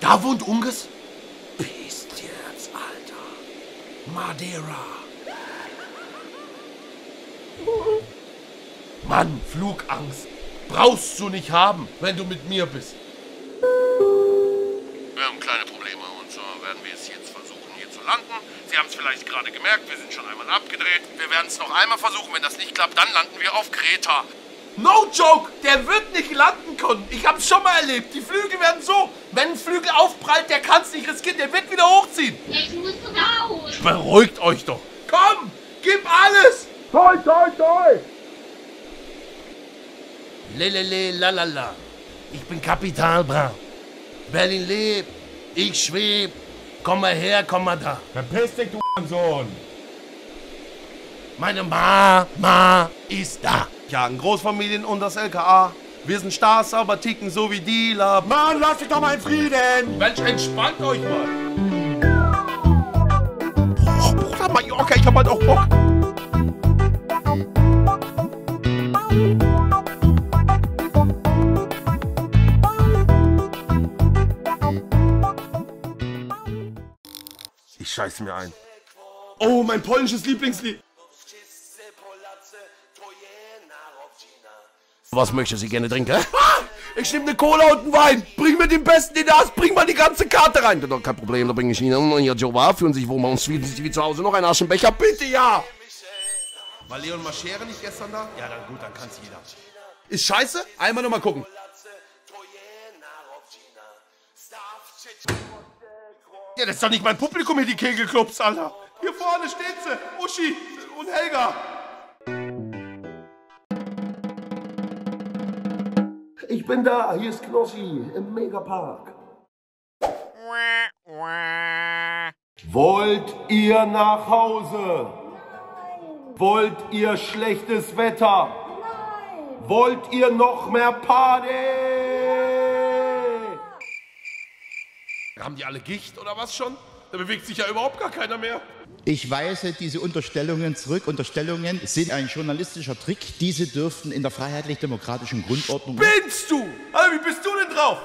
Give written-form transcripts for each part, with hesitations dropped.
Da wohnt Unges? Pist jetzt, Alter. Madeira. Mann, Flugangst. Brauchst du nicht haben, wenn du mit mir bist. Wir haben kleine Probleme und so werden wir es jetzt versuchen, hier zu landen. Sie haben es vielleicht gerade gemerkt, wir sind schon einmal abgedreht. Wir werden es noch einmal versuchen. Wenn das nicht klappt, dann landen wir auf Kreta. No joke, der wird nicht landen können. Ich hab's schon mal erlebt. Die Flügel werden so, wenn ein Flügel aufprallt, der kann's nicht riskieren, der wird wieder hochziehen. Ich muss raus. Beruhigt euch doch. Komm, gib alles. Toi, toi, toi. Lelele, lalala. Ich bin Kapital Bra. Berlin lebt. Ich schweb. Komm mal her, komm mal da. Verpiss dich, du Sohn. Meine Mama ist da. Jagen Großfamilien und das LKA. Wir sind Stars, aber ticken so wie Dealer. Mann, lass dich doch mal in Frieden. Mensch, entspannt euch mal. Oh, Bruder, Mallorca, ich hab halt auch Bock. Ich scheiß mir ein. Oh, mein polnisches Lieblingslied. Was möchte sie gerne trinken? Ich nehme eine Cola und einen Wein. Bring mir den besten, den du hast. Bring mal die ganze Karte rein. Doch kein Problem, da bringe ich Ihnen. Und hier, Joa, fühlen sich wohl mal uns wie zu Hause noch ein Aschenbecher. Bitte, ja. War Leon Maschere nicht gestern da? Ja, dann gut, dann kann's jeder. Ist scheiße? Einmal nur mal gucken. Ja, das ist doch nicht mein Publikum hier, die Kegelclubs, Alter. Hier vorne steht sie, Uschi und Helga. Ich bin da, hier ist Knossi im Megapark. Wollt ihr nach Hause? Wollt ihr schlechtes Wetter? Wollt ihr noch mehr Party? Haben die alle Gicht oder was schon? Da bewegt sich ja überhaupt gar keiner mehr. Ich weise diese Unterstellungen zurück. Unterstellungen sind ein journalistischer Trick. Diese dürften in der freiheitlich-demokratischen Grundordnung... Spinnst du? Also, wie bist du denn drauf?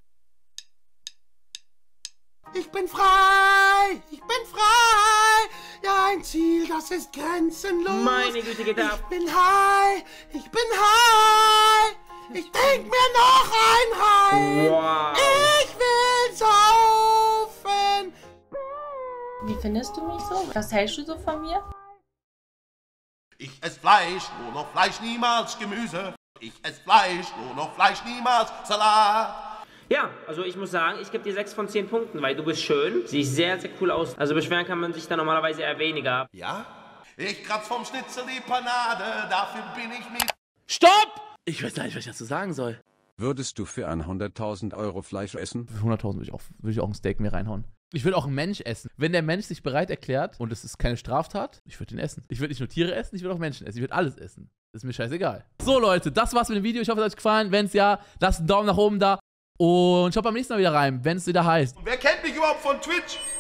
Ich bin frei! Ich bin frei! Ja, ein Ziel, das ist grenzenlos. Meine Güte, geht ab. Ich bin high! Ich bin high! Ich trink mir noch ein rein! Wow. Ich will saufen! Wie findest du mich so? Was hältst du so von mir? Ich esse Fleisch, nur noch Fleisch, niemals Gemüse. Ich esse Fleisch, nur noch Fleisch, niemals Salat. Ja, also ich muss sagen, ich gebe dir 6 von 10 Punkten, weil du bist schön, siehst sehr, sehr cool aus. Also beschweren kann man sich da normalerweise eher weniger. Ja? Ich kratz vom Schnitzel die Panade, dafür bin ich mit... Stopp! Ich weiß gar nicht, was ich dazu sagen soll. Würdest du für 100.000 Euro Fleisch essen? Für 100.000 würde ich auch ein Steak mir reinhauen. Ich würde auch einen Mensch essen. Wenn der Mensch sich bereit erklärt und es ist keine Straftat, ich würde ihn essen. Ich würde nicht nur Tiere essen, ich würde auch Menschen essen. Ich würde alles essen. Ist mir scheißegal. So Leute, das war's mit dem Video. Ich hoffe, es hat euch gefallen. Wenn es ja, lasst einen Daumen nach oben da. Und schaut beim nächsten Mal wieder rein, wenn es wieder heißt. Wer kennt mich überhaupt von Twitch?